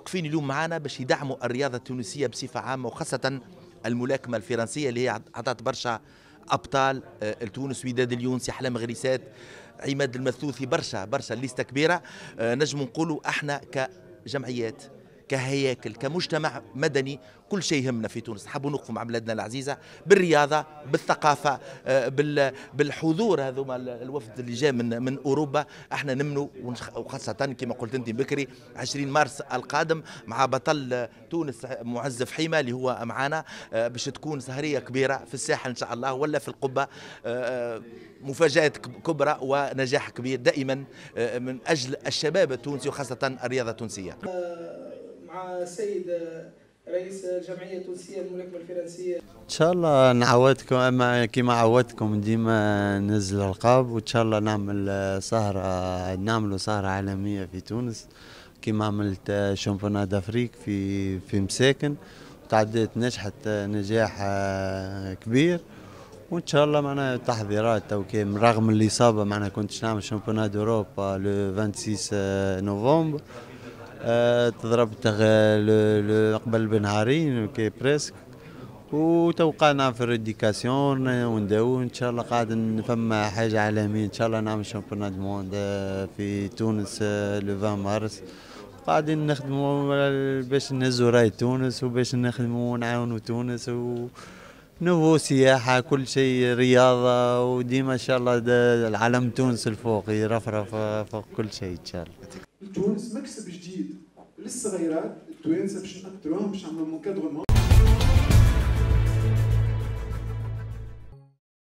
موقفين اليوم معنا باش يدعموا الرياضة التونسية بصفة عامة، وخاصة الملاكمة الفرنسية اللي هي عطات برشا أبطال لتونس، وداد اليونسي، أحلام غريسات، عماد المثوثي، برشا ليستة كبيرة. نجم نقولوا احنا كجمعيات، كهياكل، كمجتمع مدني، كل شيء يهمنا في تونس. نحبوا نوقفوا مع بلادنا العزيزة بالرياضة، بالثقافة، بالحضور. هذوما الوفد اللي جاء من أوروبا احنا نمنوا، وخاصة كما قلت انت بكري 20 مارس القادم مع بطل تونس معز فحيمة اللي هو معنا، باش تكون سهرية كبيرة في الساحل إن شاء الله ولا في القبة. مفاجآت كبرى ونجاح كبير دائما من أجل الشباب التونسي وخاصة الرياضة التونسية. مع السيد رئيس الجمعية التونسية للملاكمة الفرنسية. ان شاء الله نعودكم، اما كيما عودتكم ديما ننزل القاب، وان شاء الله نعملوا سهرة عالمية في تونس كيما عملت شامبيونات دافريك في مساكن، وتعديت نجحت نجاح كبير. وان شاء الله معناها تحضيرات توكي رغم الاصابه، معناها كنتش نعمل شامبيونات اوروبا لو 26 نوفمبر، تضربت قبل بنهارين كي بريسك، وتوقعنا في الريديكاسيون ونداو ان شاء الله قاعد فما حاجه عالميه ان شاء الله نعمل شامبيونات دو موند في تونس لو 20 مارس. قاعدين نخدموا باش نهزوا راي تونس، وباش نخدموا ونعاونوا تونس، نوفو سياحة، كل شيء رياضة، وديما ان شاء الله العلم تونس الفوق يرفرف فوق كل شيء ان شاء الله. تونس مكسب جديد للصغيرات التوانسة باش نأثروهم باش نعملوا مونكادرومون.